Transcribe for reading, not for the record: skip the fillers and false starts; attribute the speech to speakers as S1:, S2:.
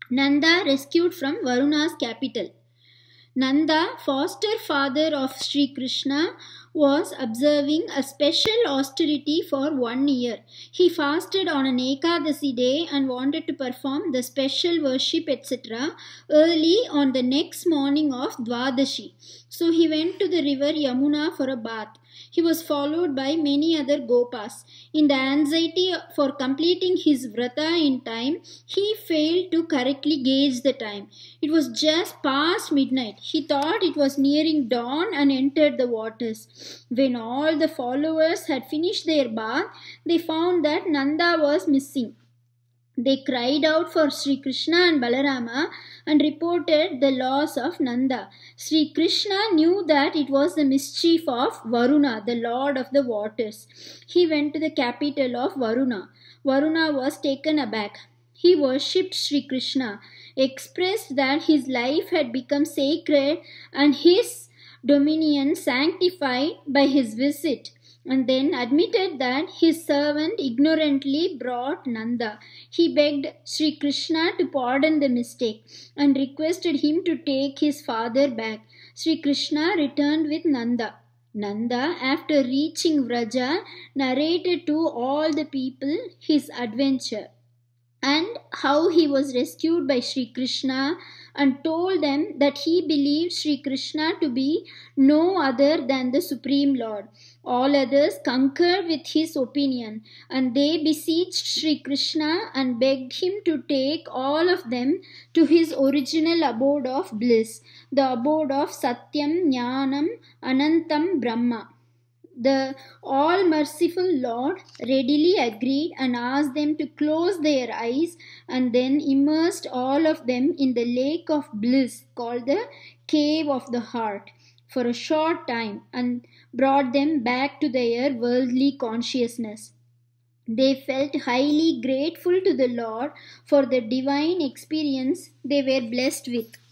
S1: Nanda rescued from Varuna's capital. Nanda, foster father of Sri Krishna, was observing a special austerity for 1 year. He fasted on an Ekadasi day and wanted to perform the special worship etc. early on the next morning of Dwadashi. So he went to the river Yamuna for a bath. He was followed by many other gopas. In the anxiety for completing his vrata in time, he failed to correctly gauge the time. It was just past midnight. He thought it was nearing dawn and entered the waters. When all the followers had finished their bath, they found that Nanda was missing. They cried out for Sri Krishna and Balarama and reported the loss of Nanda. Sri Krishna knew that it was the mischief of Varuna, the lord of the waters. He went to the capital of Varuna. Varuna was taken aback. He worshipped Sri Krishna, expressed that his life had become sacred and his dominion sanctified by his visit, and then admitted that his servant ignorantly brought Nanda. He begged Sri Krishna to pardon the mistake and requested him to take his father back. Sri Krishna returned with Nanda. Nanda, after reaching Vraja, narrated to all the people his adventure and how he was rescued by Sri Krishna, and told them that he believed Sri Krishna to be no other than the Supreme Lord. All others concurred with his opinion, and they beseeched Sri Krishna and begged him to take all of them to his original abode of bliss, the abode of Satyam, Jnanam, Anantam, Brahma. The all-merciful Lord readily agreed and asked them to close their eyes, and then immersed all of them in the lake of bliss called the cave of the heart for a short time and brought them back to their worldly consciousness. They felt highly grateful to the Lord for the divine experience they were blessed with.